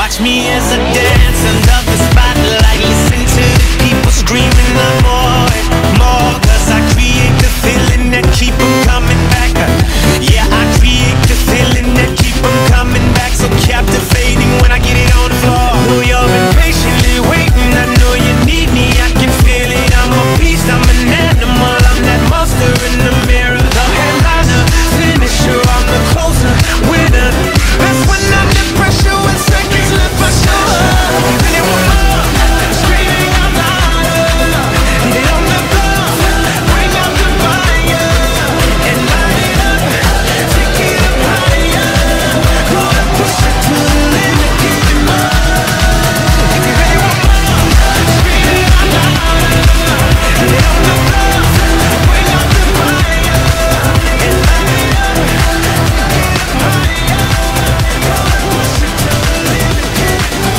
Watch me as I dance under the spotlight. Listen to the people screaming the more and more. Cause I create the feeling that keep them coming back. Yeah, I create the feeling that keep them coming back. So captivating when I get it on the floor. Know you've been patiently waiting, I know you need me, I can feel it. I'm a beast, I'm an animal, I'm that monster in the mirror. The headliner, finisher, I'm the closer, winner. That's when I'm the pressure when seconds lift my shoulder. And it will up, screaming I'm louder. Get on the floor, bring out the fire, and light it up, take it up higher. Gonna push it to the limit, keep it more. If you really want more, screaming I'm louder. Get on the floor, bring out the fire, and light it up, take it up higher. Gonna push it to the limit, keep it more.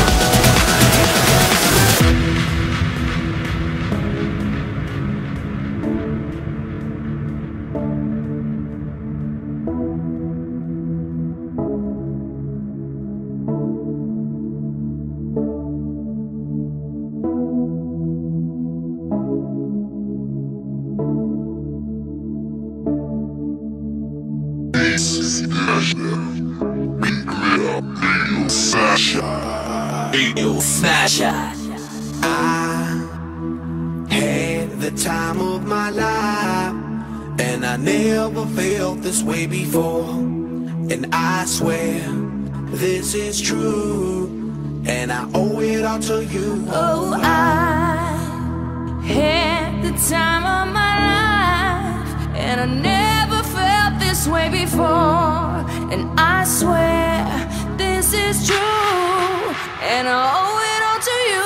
I had the time of my life, and I never felt this way before. And I swear this is true, and I owe it all to you. Oh, I had the time of my life, and I never felt this way before. And I swear this is true, and I owe it all to you.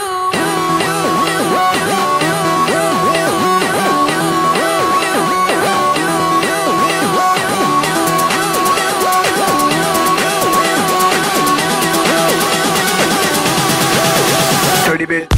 Dirty bit.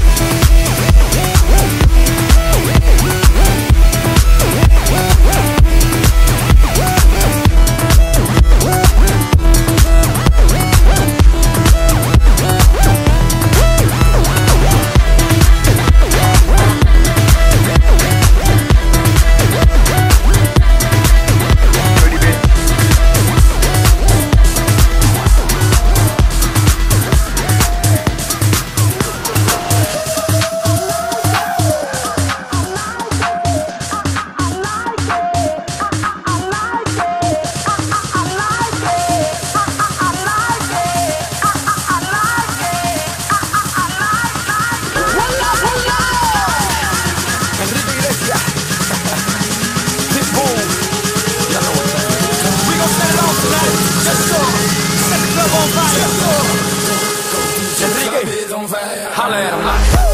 Holla at him like